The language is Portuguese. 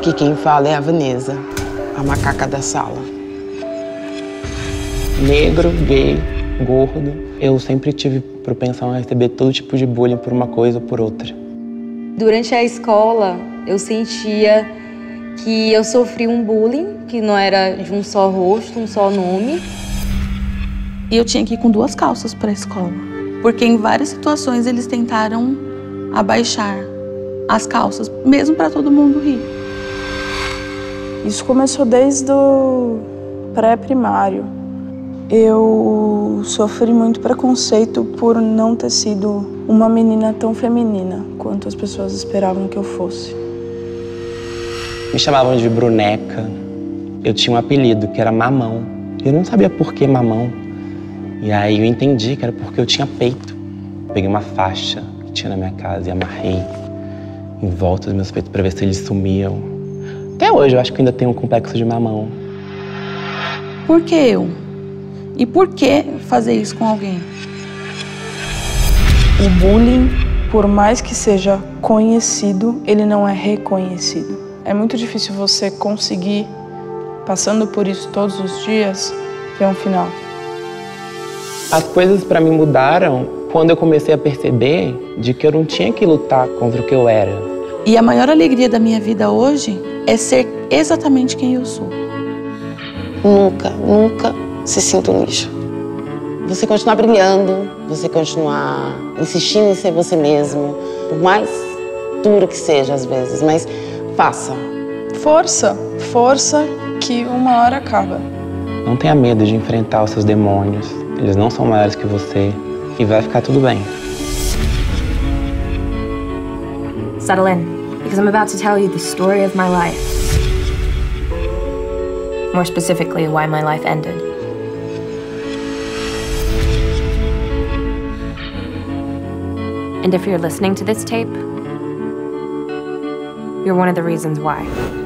Aqui quem fala é a Vanessa, a macaca da sala. Negro, gay, gordo, eu sempre tive propensão a receber todo tipo de bullying por uma coisa ou por outra. Durante a escola, eu sentia que eu sofri um bullying, que não era de um só rosto, um só nome. E eu tinha que ir com 2 calças para a escola, porque em várias situações eles tentaram abaixar as calças, mesmo para todo mundo rir. Isso começou desde o pré-primário. Eu sofri muito preconceito por não ter sido uma menina tão feminina quanto as pessoas esperavam que eu fosse. Me chamavam de Bruneca. Eu tinha um apelido que era Mamão. Eu não sabia por que Mamão. E aí eu entendi que era porque eu tinha peito. Peguei uma faixa que tinha na minha casa e amarrei em volta dos meus peitos para ver se eles sumiam. Até hoje eu acho que ainda tenho um complexo de mamão. Por que eu? E por que fazer isso com alguém? O bullying, por mais que seja conhecido, ele não é reconhecido. É muito difícil você conseguir, passando por isso todos os dias, ver um final. As coisas para mim mudaram quando eu comecei a perceber de que eu não tinha que lutar contra o que eu era. E a maior alegria da minha vida hoje é ser exatamente quem eu sou. Nunca se sinta um lixo. Você continuar brilhando, você continuar insistindo em ser você mesmo, por mais duro que seja às vezes, mas faça. Força que uma hora acaba. Não tenha medo de enfrentar os seus demônios. Eles não são maiores que você e vai ficar tudo bem. Settle in, because I'm about to tell you the story of my life. More specifically, why my life ended. And if you're listening to this tape, you're one of the reasons why.